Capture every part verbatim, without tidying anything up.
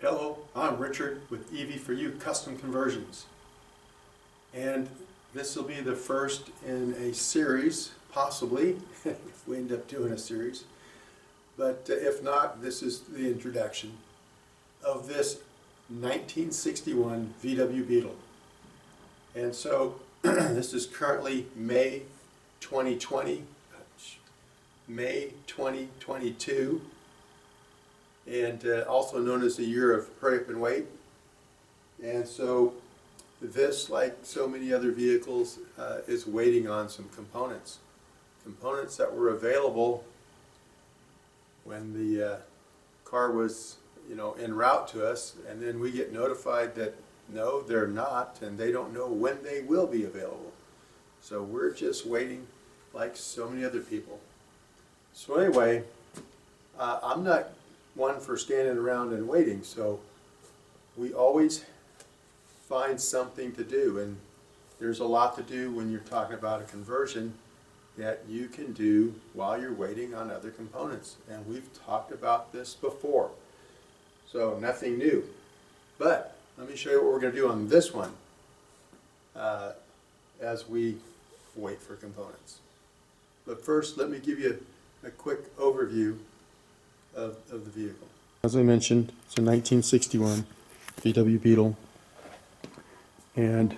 Hello, I'm Richard with E V four U Custom Conversions, and this will be the first in a series, possibly, if we end up doing a series, but uh, if not, this is the introduction of this nineteen sixty-one V W Beetle. And so this is currently May twenty twenty, May twenty twenty-two, and uh, also known as the year of hurry up and wait. And so this, like so many other vehicles, uh, is waiting on some components. Components that were available when the uh, car was, you know, en route to us, and then we get notified that no, they're not, and they don't know when they will be available. So we're just waiting like so many other people. So anyway, uh, I'm not one for standing around and waiting, so we always find something to do, and there's a lot to do when you're talking about a conversion that you can do while you're waiting on other components, and we've talked about this before, so nothing new. But let me show you what we're going to do on this one uh, as we wait for components. But first, let me give you a quick overview Of, of the vehicle. As I mentioned, it's a nineteen sixty-one V W Beetle, and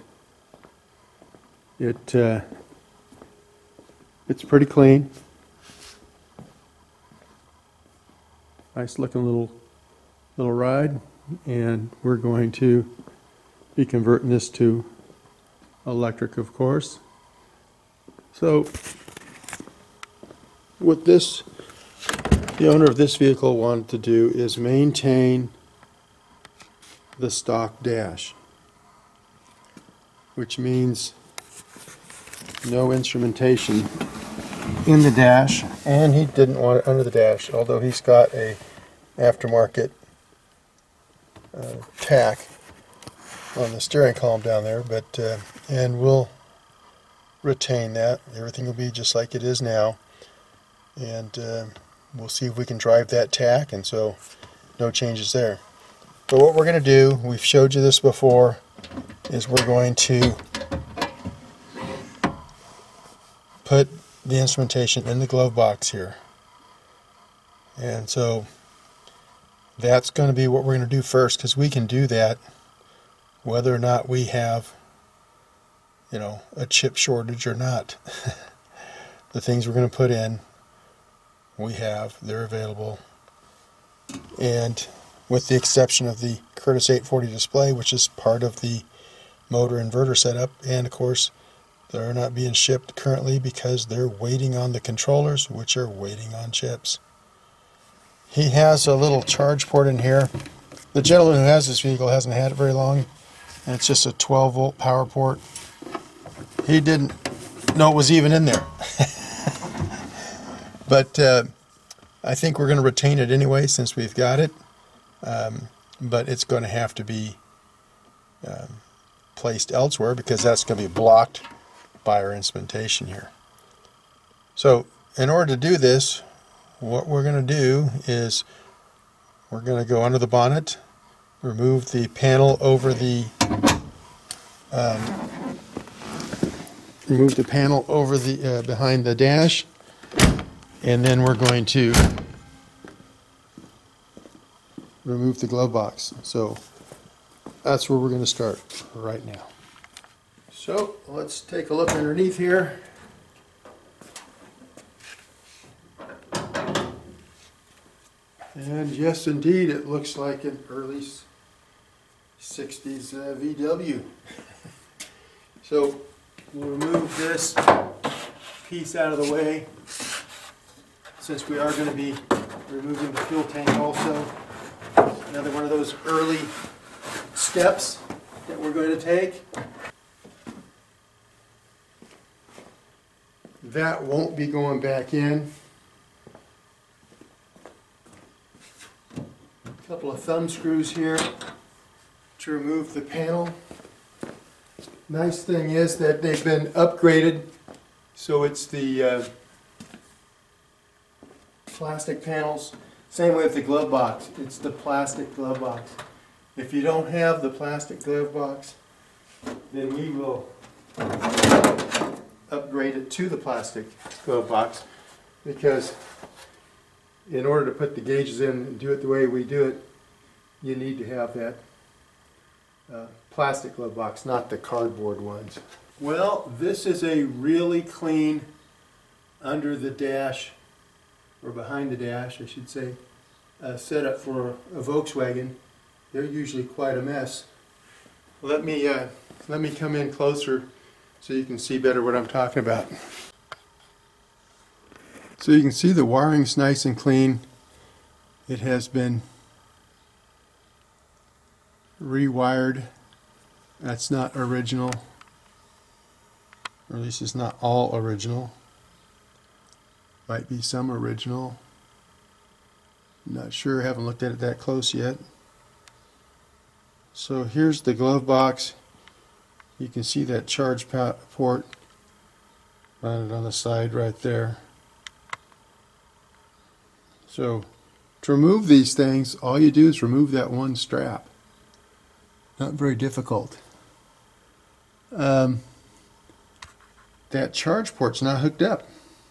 it uh, it's pretty clean. Nice looking little little ride, and we're going to be converting this to electric, of course. So with this, the owner of this vehicle wanted to do is maintain the stock dash, which means no instrumentation in the dash, and he didn't want it under the dash, although he's got a aftermarket uh, tack on the steering column down there, but uh, and we'll retain that. Everything will be just like it is now, and uh, we'll see if we can drive that tack, and so no changes there. But what we're going to do, we've showed you this before, is we're going to put the instrumentation in the glove box here. And so that's going to be what we're going to do first, because we can do that whether or not we have, you know, a chip shortage or not. The things we're going to put in, we have, they're available, and with the exception of the Curtis eight forty display, which is part of the motor inverter setup, and of course they're not being shipped currently because they're waiting on the controllers, which are waiting on chips. He has a little charge port in here. The gentleman who has this vehicle hasn't had it very long, and it's just a twelve volt power port. He didn't know it was even in there. But uh, I think we're going to retain it anyway since we've got it. Um, but it's going to have to be um, placed elsewhere because that's going to be blocked by our instrumentation here. So in order to do this, what we're going to do is we're going to go under the bonnet, remove the panel over the um, remove the panel over the uh, behind the dash. And then we're going to remove the glove box. So that's where we're going to start right now. So let's take a look underneath here. And yes, indeed, it looks like an early sixties uh, V W. So we'll remove this piece out of the way, since we are going to be removing the fuel tank also. Another one of those early steps that we're going to take. That won't be going back in. A couple of thumb screws here to remove the panel. Nice thing is that they've been upgraded, so it's the uh, plastic panels. Same way with the glove box. It's the plastic glove box. If you don't have the plastic glove box, then we will upgrade it to the plastic glove box, because in order to put the gauges in and do it the way we do it, you need to have that uh, plastic glove box, not the cardboard ones. Well, this is a really clean under the dash, or behind the dash I should say, uh, setup for a Volkswagen. They're usually quite a mess. Let me, uh, let me come in closer so you can see better what I'm talking about. So you can see the wiring's nice and clean. It has been rewired. That's not original, or at least it's not all original. Might be some original. Not sure, haven't looked at it that close yet. So here's the glove box. You can see that charge port mounted on the side right there. So to remove these things, all you do is remove that one strap. Not very difficult. Um, that charge port's not hooked up.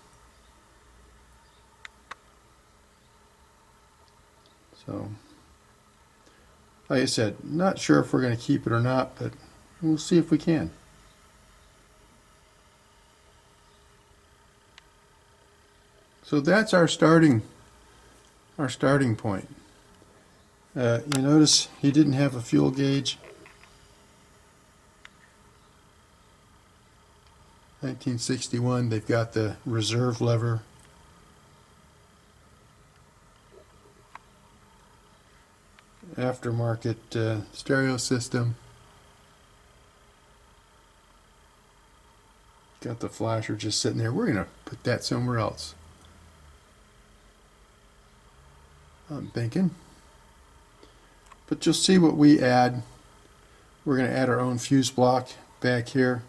So, like I said, not sure if we're going to keep it or not, but we'll see if we can. So that's our starting our starting point. Uh, you notice he didn't have a fuel gauge. nineteen sixty-one, they've got the reserve lever. Aftermarket uh, stereo system. Got the flasher just sitting there. We're going to put that somewhere else, I'm thinking. But you'll see what we add. We're going to add our own fuse block back here.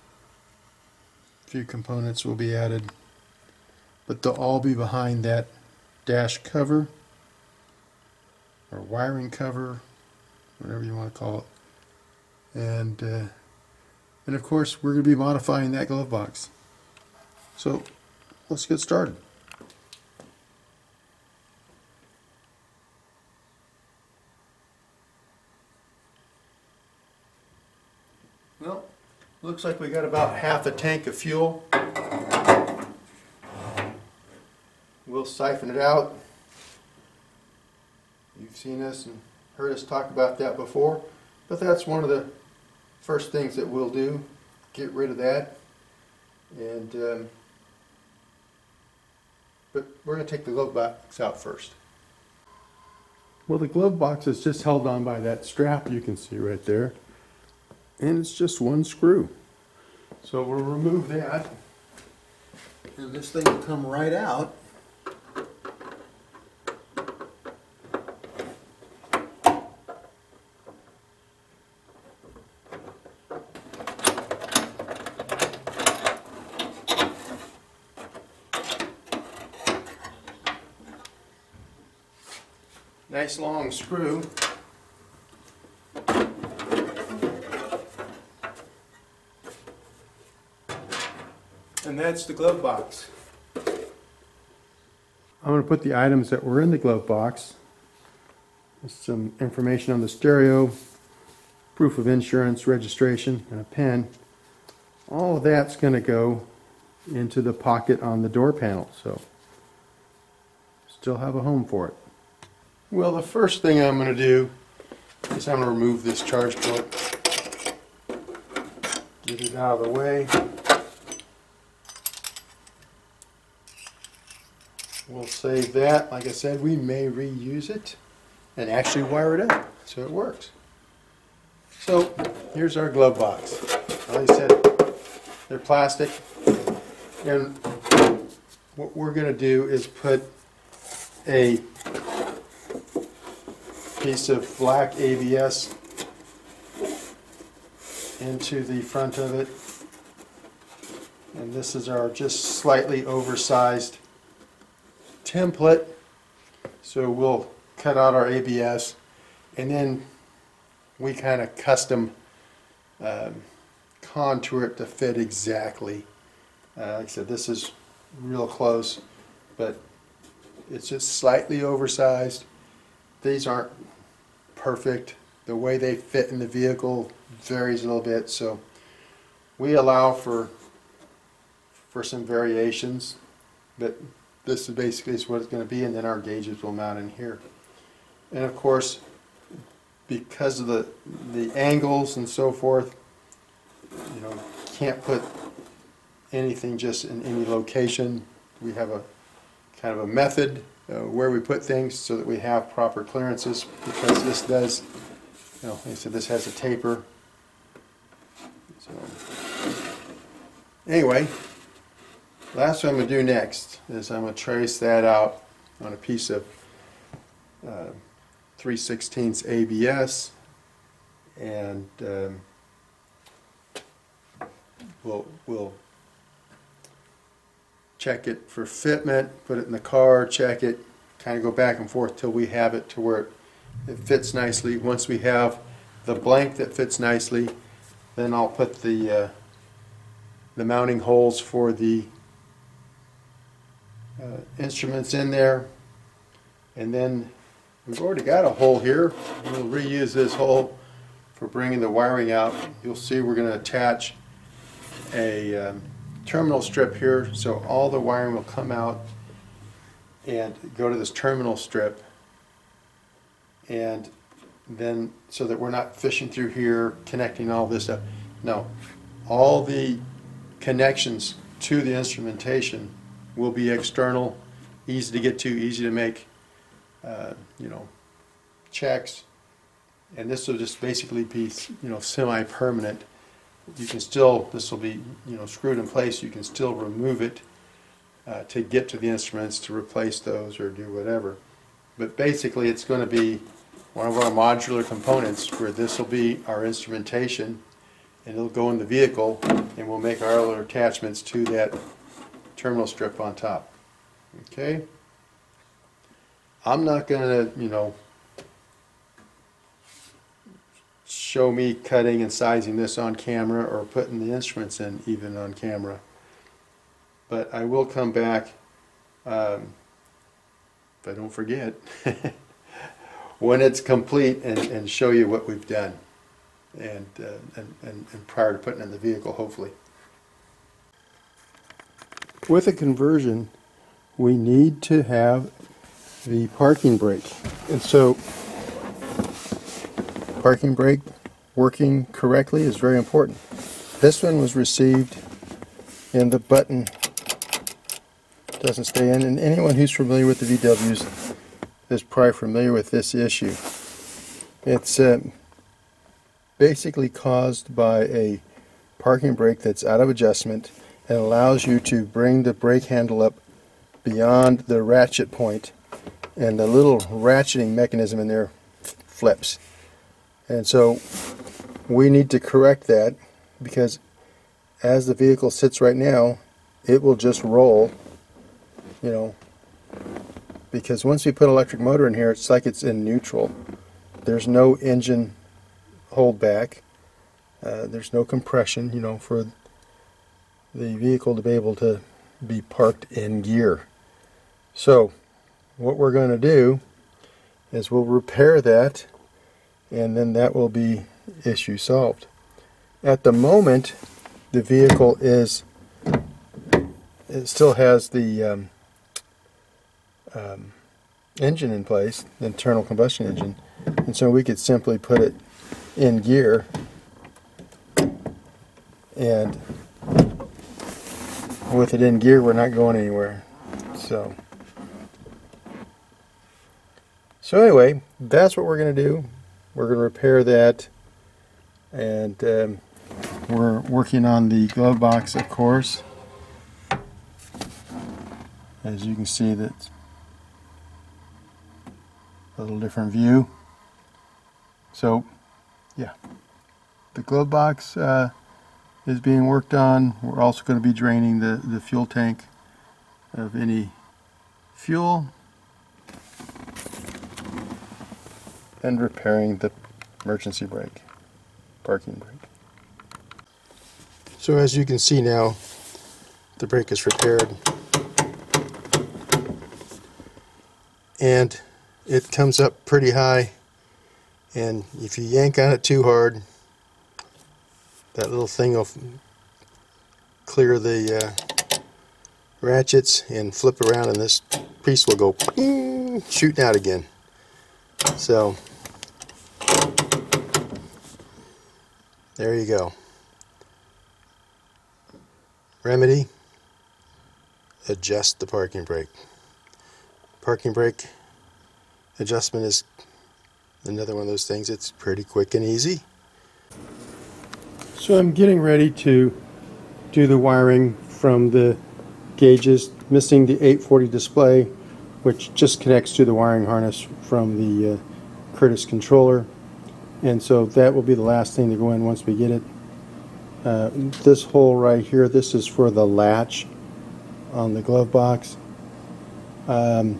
A few components will be added, but they'll all be behind that dash cover, or wiring cover, whatever you want to call it. And uh, and of course we're going to be modifying that glove box. So let's get started. Well, looks like we got about half a tank of fuel. We'll siphon it out. You've seen us and heard us talk about that before, but that's one of the first things that we'll do. Get rid of that. And um, but we're going to take the glove box out first. Well, the glove box is just held on by that strap you can see right there, and it's just one screw. So we'll remove that, and this thing will come right out. Nice long screw. And that's the glove box. I'm going to put the items that were in the glove box. There's some information on the stereo, proof of insurance, registration, and a pen. All of that's going to go into the pocket on the door panel, so still have a home for it. Well, the first thing I'm going to do is I'm going to remove this charge port. Get it out of the way. We'll save that. Like I said, we may reuse it and actually wire it up so it works. So here's our glove box. Like I said, they're plastic, and what we're going to do is put a piece of black A B S into the front of it, and this is our just slightly oversized template. So we'll cut out our A B S, and then we kind of custom um, contour it to fit exactly. Uh, like I said, this is real close, but it's just slightly oversized. These aren't perfect. The way they fit in the vehicle varies a little bit, so we allow for for some variations, but this is basically is what it's going to be, and then our gauges will mount in here. And of course, because of the the angles and so forth, you know, can't put anything just in any location. We have a kind of a method uh, where we put things so that we have proper clearances, because this does, you know, like I said, this has a taper. So anyway, last what I'm going to do next is I'm going to trace that out on a piece of uh, three sixteenths A B S, and um, we'll we'll check it for fitment, put it in the car, check it, kind of go back and forth till we have it to where it, it fits nicely. Once we have the blank that fits nicely, then I'll put the uh, the mounting holes for the uh, instruments in there, and then we've already got a hole here. We'll reuse this hole for bringing the wiring out. You'll see we're going to attach a um, terminal strip here, so all the wiring will come out and go to this terminal strip, and then so that we're not fishing through here connecting all this up. No, all the connections to the instrumentation will be external, easy to get to, easy to make uh, you know, checks, and this will just basically be, you know, semi-permanent. You can still, this will be, you know, screwed in place. You can still remove it uh, to get to the instruments, to replace those or do whatever. But basically it's going to be one of our modular components where this will be our instrumentation, and it'll go in the vehicle, and we'll make our other attachments to that terminal strip on top. Okay? I'm not going to, you know, show me cutting and sizing this on camera or putting the instruments in even on camera, but I will come back, um, if I don't forget, when it's complete, and, and show you what we've done, and, uh, and, and, and prior to putting it in the vehicle, hopefully. With a conversion, we need to have the parking brake, and so parking brake working correctly is very important. This one was received and the button doesn't stay in, and anyone who's familiar with the V Ws is probably familiar with this issue. It's uh, basically caused by a parking brake that's out of adjustment and allows you to bring the brake handle up beyond the ratchet point, and the little ratcheting mechanism in there flips. And so we need to correct that, because as the vehicle sits right now, it will just roll, you know, because once we put an electric motor in here, it's like it's in neutral. There's no engine hold back. Uh, there's no compression, you know, for the vehicle to be able to be parked in gear. So what we're going to do is we'll repair that, and then that will be issue solved. At the moment, the vehicle is, it still has the um, um, engine in place, the internal combustion engine, and so we could simply put it in gear, and with it in gear, we're not going anywhere. So, so anyway, that's what we're going to do. We're going to repair that, and um, we're working on the glove box, of course. As you can see, that's a little different view. So, yeah, the glove box uh, is being worked on. We're also going to be draining the, the fuel tank of any fuel and repairing the emergency brake, parking brake. So as you can see now, the brake is repaired. And it comes up pretty high, and if you yank on it too hard, that little thing will clear the uh, ratchets and flip around, and this piece will go ping, shooting out again. So there you go. Remedy: adjust the parking brake. Parking brake adjustment is another one of those things. It's pretty quick and easy. So I'm getting ready to do the wiring from the gauges, missing the eight forty display, which just connects to the wiring harness from the uh, Curtis controller. And so that will be the last thing to go in once we get it. Uh, this hole right here, this is for the latch on the glove box. Um,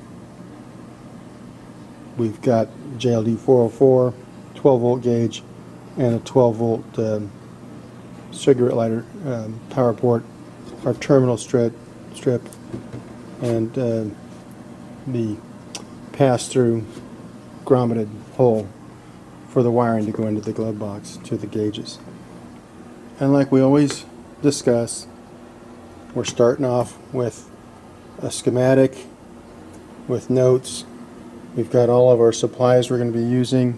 we've got J L D four oh four, twelve volt gauge, and a twelve volt um, cigarette lighter um, power port, our terminal strip, strip and uh, the pass-through grommeted hole for the wiring to go into the glove box to the gauges. And like we always discuss, we're starting off with a schematic with notes. We've got all of our supplies we're going to be using,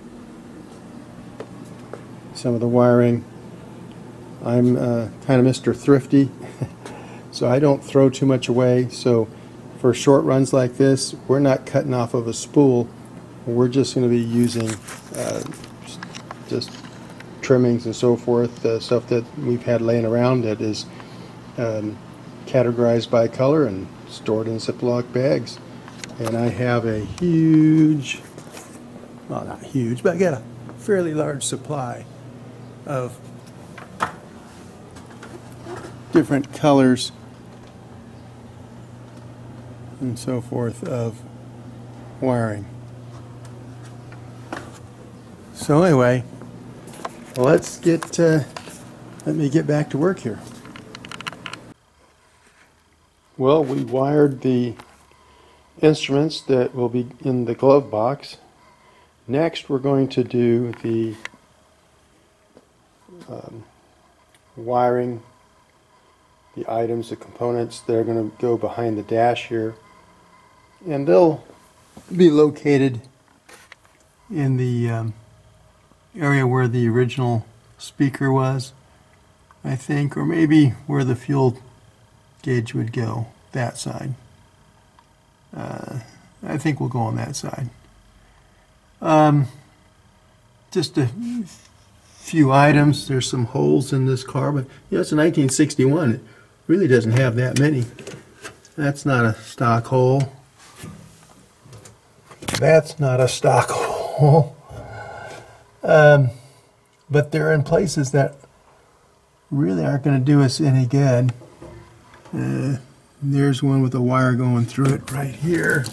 some of the wiring. I'm uh, kind of Mister Thrifty, so I don't throw too much away. So for short runs like this, we're not cutting off of a spool. We're just going to be using uh, just trimmings and so forth, uh, stuff that we've had laying around that is um, categorized by color and stored in Ziploc bags. And I have a huge, well, not huge, but I got a fairly large supply of different colors and so forth of wiring. So anyway, let's get, uh, let me get back to work here. Well, we wired the instruments that will be in the glove box. Next, we're going to do the um, wiring, the items, the components that are going to go behind the dash here, and they'll be located in the um, area where the original speaker was, I think, or maybe where the fuel gauge would go, that side. Uh, I think we'll go on that side. Um, just a few items. There's some holes in this car, but you know, it's a nineteen sixty-one. It really doesn't have that many. That's not a stock hole. That's not a stock hole. Um, but they're in places that really aren't going to do us any good. Uh, there's one with a wire going through it right here.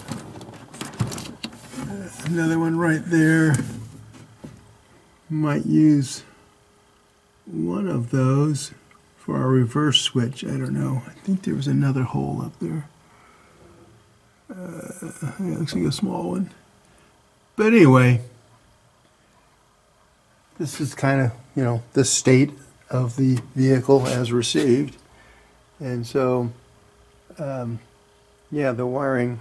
Uh, another one right there. Might use one of those for our reverse switch. I don't know. I think there was another hole up there. Uh, yeah, looks like a small one. But anyway, this is kind of, you know, the state of the vehicle as received. And so, um, yeah, the wiring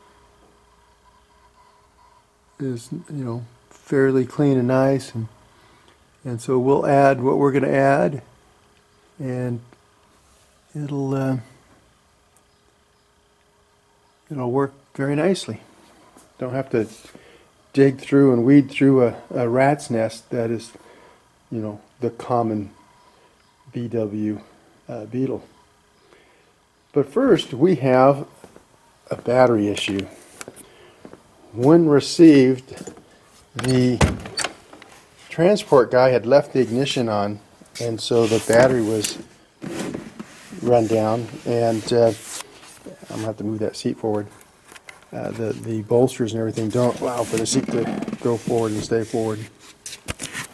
is, you know, fairly clean and nice. And, and so we'll add what we're going to add, and it'll, uh, it'll work very nicely. Don't have to dig through and weed through a, a rat's nest that is, you know, the common V W uh, Beetle. But first, we have a battery issue. When received, the transport guy had left the ignition on, and so the battery was run down, and uh, I'm going to have to move that seat forward. Uh, the, the bolsters and everything don't allow for the seat to go forward and stay forward.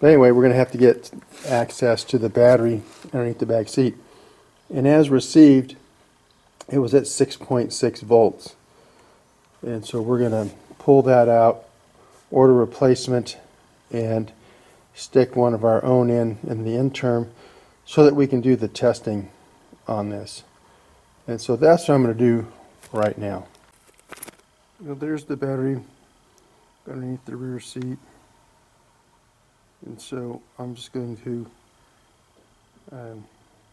anyway, we're going to have to get access to the battery underneath the back seat. And as received, it was at six point six volts. And so we're going to pull that out, order replacement, and stick one of our own in in the end term so that we can do the testing on this. And so that's what I'm going to do right now. Well, there's the battery underneath the rear seat. And so I'm just going to um,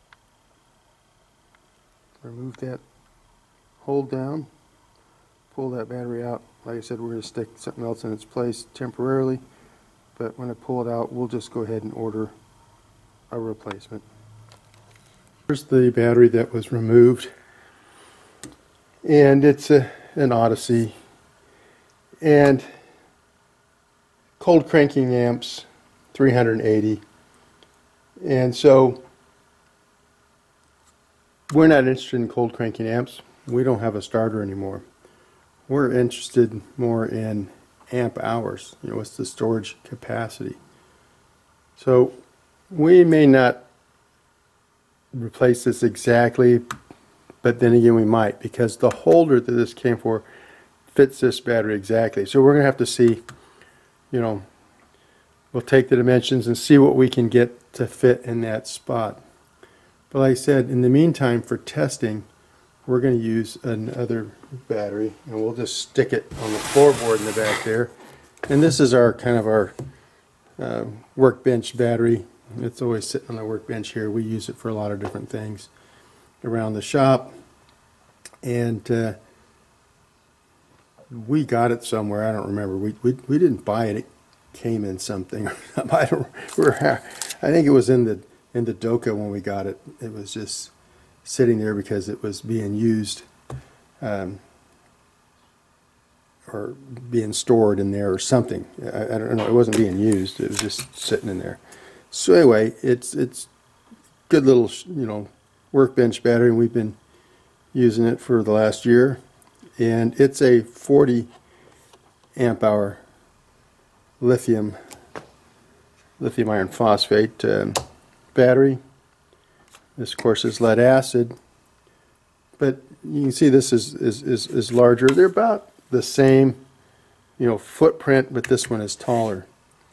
remove that hold down, pull that battery out. Like I said, we're going to stick something else in its place temporarily, but when I pull it out, we'll just go ahead and order a replacement. Here's the battery that was removed, and it's a, an Odyssey, and cold cranking amps, three hundred eighty, and so we're not interested in cold cranking amps. We don't have a starter anymore. We're interested more in amp hours. You know, what's the storage capacity? So we may not replace this exactly, but then again we might, because the holder that this came for fits this battery exactly. So we're going to have to see, you know, we'll take the dimensions and see what we can get to fit in that spot. But like I said, in the meantime, for testing, we're going to use another battery, and we'll just stick it on the floorboard in the back there. And this is our kind of our uh, workbench battery. It's always sitting on the workbench here. We use it for a lot of different things around the shop. And uh, we got it somewhere. I don't remember. We we we didn't buy it. It came in something. I don't. We're, I think it was in the in the Doka when we got it. It was just sitting there because it was being used, um, or being stored in there or something. I, I don't know. It wasn't being used. It was just sitting in there. So anyway, it's it's good little, you know, workbench battery, and we've been using it for the last year. And it's a forty amp hour lithium lithium iron phosphate um, battery. This, of course, is lead acid, but you can see this is, is, is, is larger. They're about the same, you know, footprint, but this one is taller.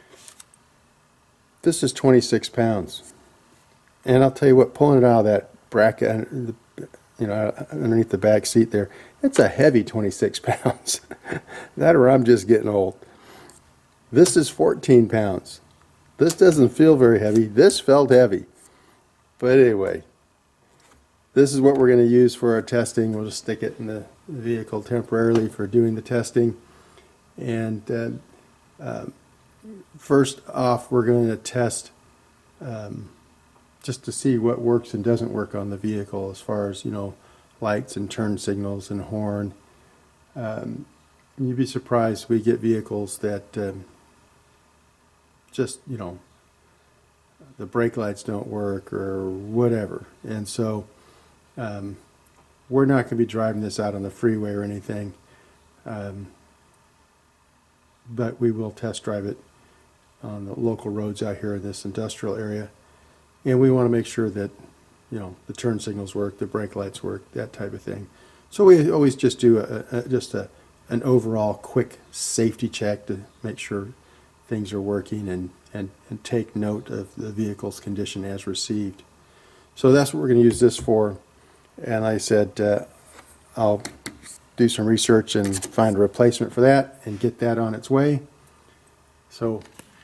This is twenty-six pounds, and I'll tell you what, pulling it out of that bracket, you know, underneath the back seat there, it's a heavy twenty-six pounds. That or I'm just getting old. This is fourteen pounds. This doesn't feel very heavy. This felt heavy. But anyway, this is what we're going to use for our testing. We'll just stick it in the vehicle temporarily for doing the testing. And uh, uh, first off, we're going to test um, just to see what works and doesn't work on the vehicle as far as, you know, lights and turn signals and horn. Um, you'd be surprised we get vehicles that um, just, you know, the brake lights don't work or whatever. And so um, we're not going to be driving this out on the freeway or anything, um, but we will test drive it on the local roads out here in this industrial area. And we want to make sure that, you know, the turn signals work, the brake lights work, that type of thing. So we always just do a, a, just a, an overall quick safety check to make sure things are working, and, and, and take note of the vehicle's condition as received. So that's what we're going to use this for. And like I said, uh, I'll do some research and find a replacement for that and get that on its way. So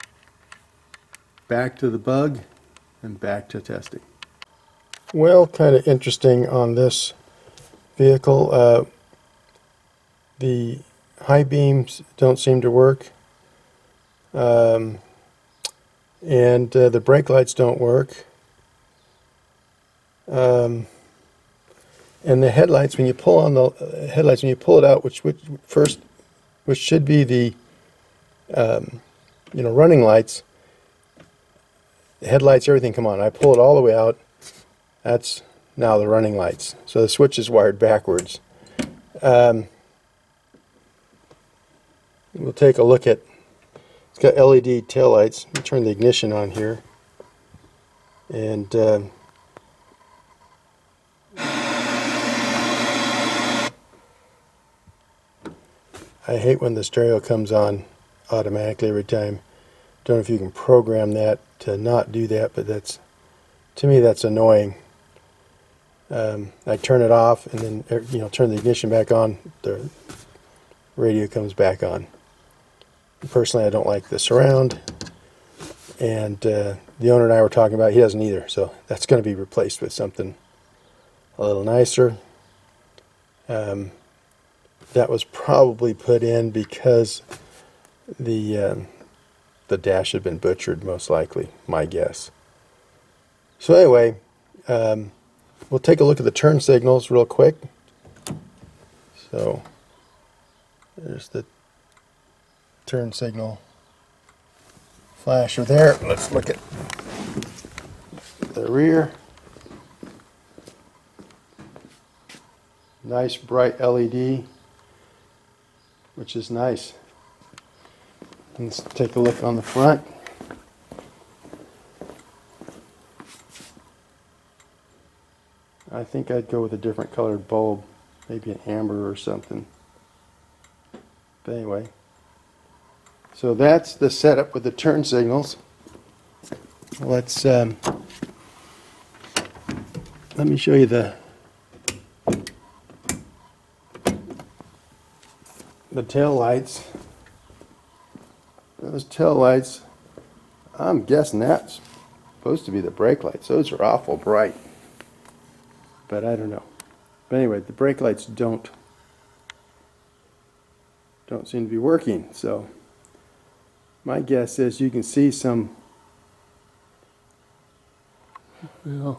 back to the bug and back to testing. Well, kind of interesting on this vehicle. Uh, the high beams don't seem to work. Um, and uh, the brake lights don't work. Um, and the headlights, when you pull on the uh, headlights, when you pull it out, which, which first, which should be the, um, you know, running lights, the headlights, everything come on. I pull it all the way out. That's now the running lights. So the switch is wired backwards. Um, we'll take a look at It's got L E D taillights. Let me turn the ignition on here. And uh, I hate when the stereo comes on automatically every time. Don't know if you can program that to not do that, but that's, to me, that's annoying. Um, I turn it off and then, you know, turn the ignition back on, the radio comes back on. Personally, I don't like the surround, and uh, the owner and I were talking about it, he doesn't either, so that's going to be replaced with something a little nicer. Um, that was probably put in because the um, the dash had been butchered, most likely, my guess. So anyway, um, we'll take a look at the turn signals real quick. So there's the turn signal flasher there. Let's look at the rear. Nice bright L E D, which is nice. Let's take a look on the front. I think I'd go with a different colored bulb, maybe an amber or something. But anyway, so that's the setup with the turn signals. Let's um, let me show you the the tail lights. Those tail lights, I'm guessing that's supposed to be the brake lights. Those are awful bright, but I don't know. But anyway, the brake lights don't don't seem to be working. So my guess is you can see some, well,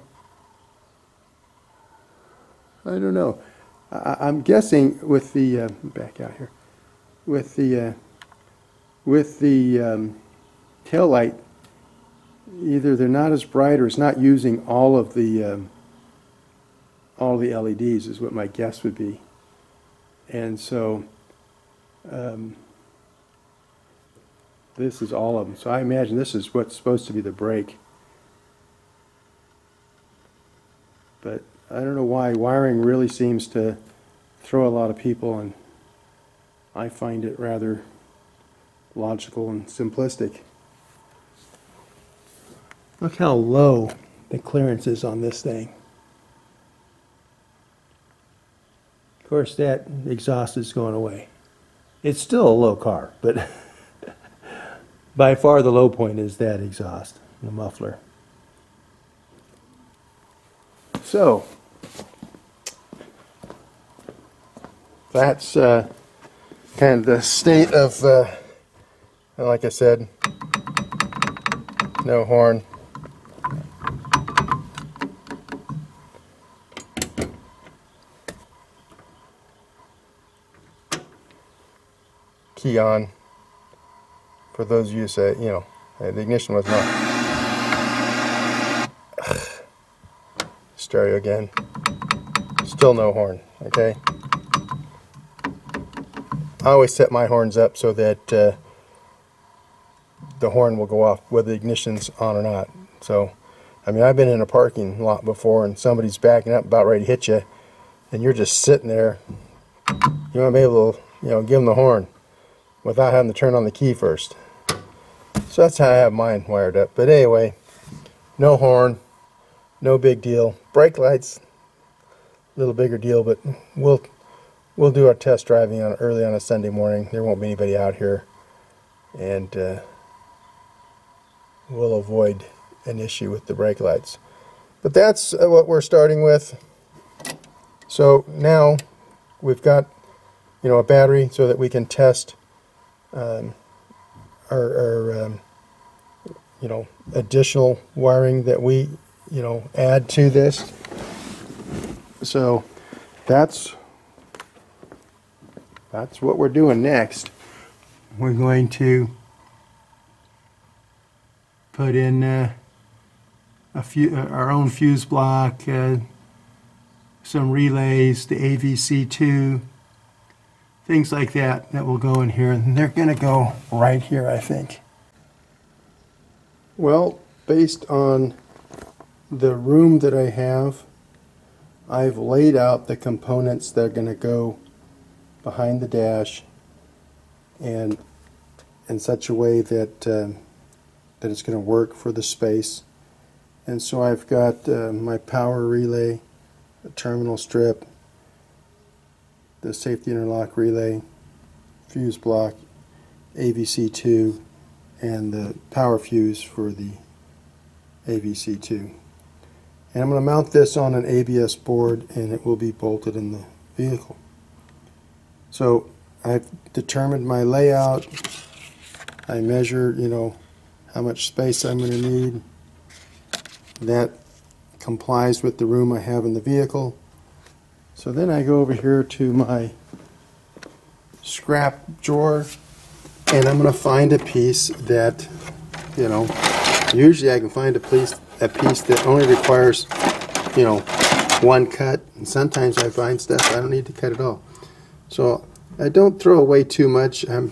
I don't know. I, I'm guessing with the uh, back out here with the uh, with the um, tail light, either they're not as bright or it's not using all of the um, all the L E Ds is what my guess would be. And so um, this is all of them. So I imagine this is what's supposed to be the brake. But I don't know why wiring really seems to throw a lot of people, and I find it rather logical and simplistic. Look how low the clearance is on this thing. Of course, that exhaust is going away. It's still a low car, but by far the low point is that exhaust, the muffler. So that's uh, kind of the state of, uh, like I said, no horn. Key on. For those of you who say, you know, the ignition was not. Stereo again. Still no horn, okay? I always set my horns up so that uh, the horn will go off whether the ignition's on or not. So, I mean, I've been in a parking lot before and somebody's backing up about ready to hit you, and you're just sitting there. You want to be able to, you know, give them the horn without having to turn on the key first. So that's how I have mine wired up. But anyway, no horn, no big deal. Brake lights, a little bigger deal, but we'll we'll do our test driving on early on a Sunday morning. There won't be anybody out here, and uh, we'll avoid an issue with the brake lights. But that's uh, what we're starting with. So now we've got, you know, a battery so that we can test um, our, our um, you know, additional wiring that we, you know, add to this. So that's that's what we're doing next. We're going to put in uh, a few uh, our own fuse block, uh, some relays, the A V C two, things like that that will go in here, and they're going to go right here, I think. Well, based on the room that I have, I've laid out the components that are going to go behind the dash, and in such a way that um, that it's going to work for the space. And so I've got uh, my power relay, the terminal strip, the safety interlock relay, fuse block, A V C two, and the power fuse for the A V C two. And I'm going to mount this on an A B S board, and it will be bolted in the vehicle. So I've determined my layout. I measure, you know, how much space I'm going to need. That complies with the room I have in the vehicle. So then I go over here to my scrap drawer, and I'm going to find a piece that, you know, usually I can find a piece, a piece that only requires, you know, one cut, and sometimes I find stuff I don't need to cut at all. So I don't throw away too much. I'm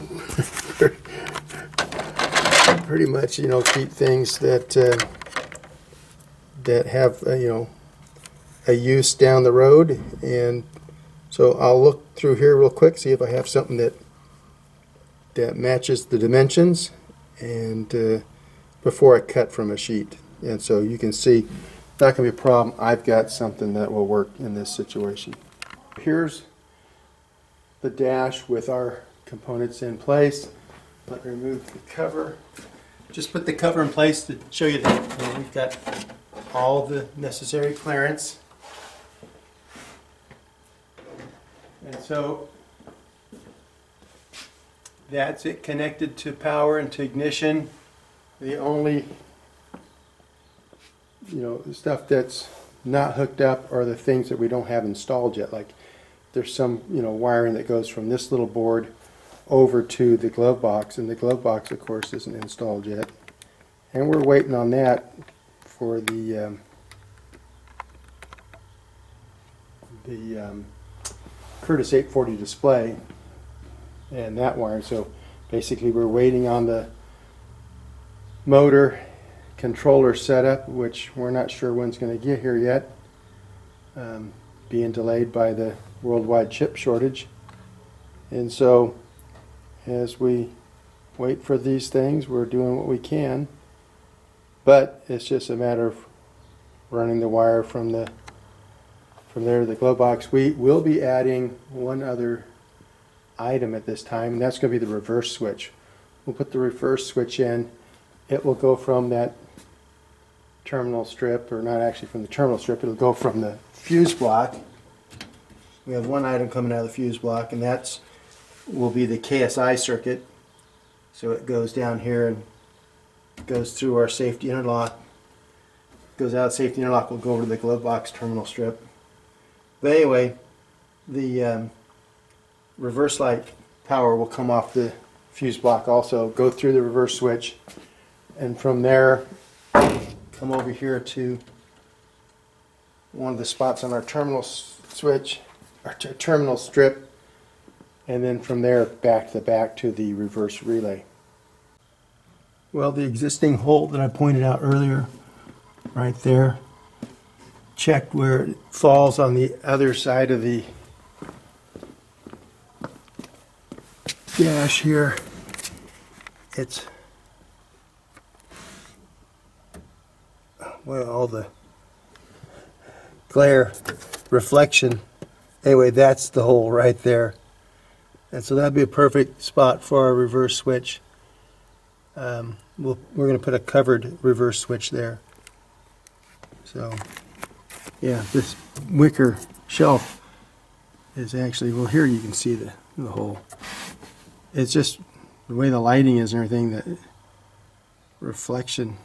pretty much, you know, keep things that uh, that have, uh, you know, a use down the road. And so I'll look through here real quick, see if I have something that that matches the dimensions, and uh, before I cut from a sheet. And so you can see, not going to be a problem. I've got something that will work in this situation. Here's the dash with our components in place. Let me remove the cover. Just put the cover in place to show you that, you know, we've got all the necessary clearance. And so that's it, connected to power and to ignition. The only, you know, stuff that's not hooked up are the things that we don't have installed yet. Like there's some, you know, wiring that goes from this little board over to the glove box, and the glove box, of course, isn't installed yet. And we're waiting on that for the um, the um, Curtis eight forty display and that wire. So basically we're waiting on the motor controller setup, which we're not sure when's going to get here yet, um, being delayed by the worldwide chip shortage. And so as we wait for these things, we're doing what we can, but it's just a matter of running the wire from the from there to the glove box. We will be adding one other item at this time, and that's going to be the reverse switch. We'll put the reverse switch in. It will go from that terminal strip, or not actually from the terminal strip, it'll go from the fuse block. We have one item coming out of the fuse block, and that's will be the K S I circuit. So it goes down here and goes through our safety interlock, goes out safety interlock, will go over to the glove box terminal strip. But anyway, the um, reverse light power will come off the fuse block also, go through the reverse switch, and from there come over here to one of the spots on our terminal switch, our terminal strip, and then from there back to back to the reverse relay. Well, the existing hole that I pointed out earlier, right there, checked where it falls on the other side of the dash here. It's, well, all the glare reflection. Anyway, that's the hole right there. And so that'd be a perfect spot for our reverse switch. Um, we'll, we're going to put a covered reverse switch there. So, yeah, this wicker shelf is actually, well, here you can see the, the hole. It's just the way the lighting is and everything, that reflection.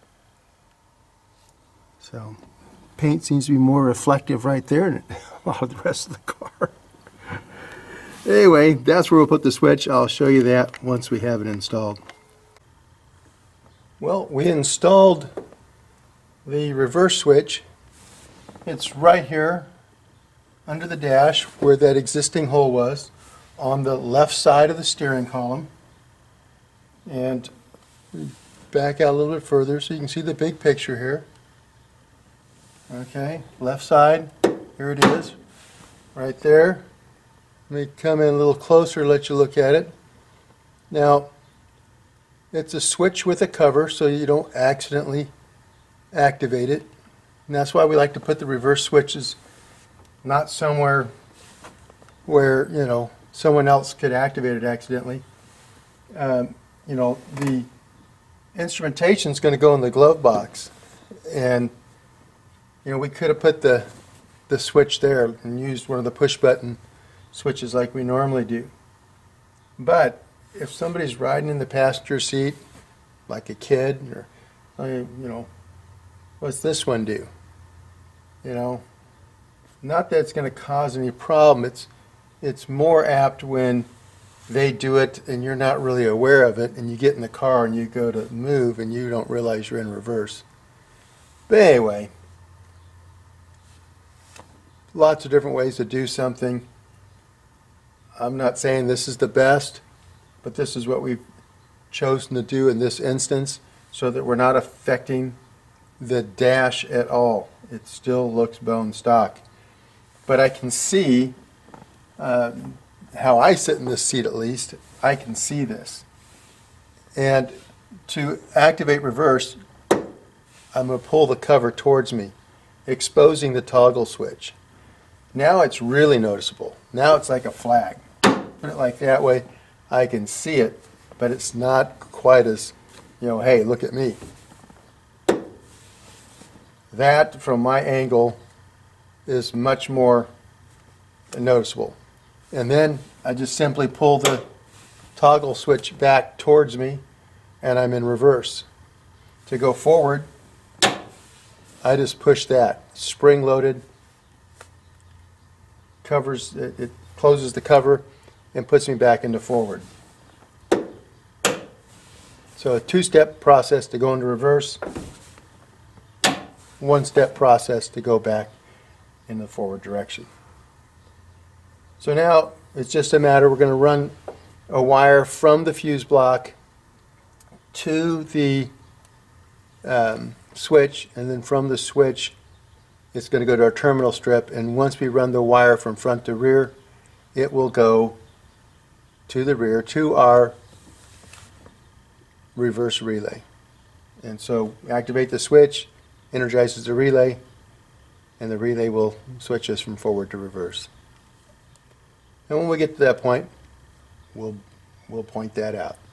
So, paint seems to be more reflective right there than a lot of the rest of the car. Anyway, that's where we'll put the switch. I'll show you that once we have it installed. Well, we installed the reverse switch. It's right here under the dash where that existing hole was, on the left side of the steering column. And back out a little bit further so you can see the big picture here. Okay, left side, here it is, right there. Let me come in a little closer, let you look at it. Now, it's a switch with a cover so you don't accidentally activate it. And that's why we like to put the reverse switches not somewhere where, you know, someone else could activate it accidentally. Um, you know, the instrumentation is going to go in the glove box, and you know, we could have put the the switch there and used one of the push button switches like we normally do. But if somebody's riding in the passenger seat, like a kid, or you know, what's this one do? You know, not that it's going to cause any problem. It's it's more apt when they do it and you're not really aware of it, and you get in the car and you go to move and you don't realize you're in reverse. But anyway, lots of different ways to do something. I'm not saying this is the best, but this is what we've chosen to do in this instance so that we're not affecting the dash at all. It still looks bone stock. But I can see uh, how I sit in this seat, at least. I can see this. And to activate reverse, I'm going to pull the cover towards me, exposing the toggle switch. Now it's really noticeable. Now it's like a flag. Put it like that way, I can see it, but it's not quite as, you know, hey, look at me. That, from my angle, is much more noticeable. And then I just simply pull the toggle switch back towards me and I'm in reverse. To go forward, I just push that. Spring loaded, covers it, it closes the cover and puts me back into forward. So a two-step process to go into reverse, one-step process to go back in the forward direction. So now it's just a matter, we're going to run a wire from the fuse block to the um, switch, and then from the switch it's going to go to our terminal strip, and once we run the wire from front to rear, it will go to the rear to our reverse relay. And so activate the switch, energizes the relay, and the relay will switch us from forward to reverse. And when we get to that point, we'll, we'll point that out.